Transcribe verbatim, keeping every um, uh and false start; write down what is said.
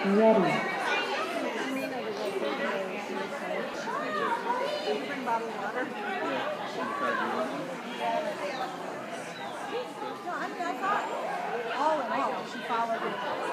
Maddie. Bring bottled water. No, I mean, I thought all in all, she followed it.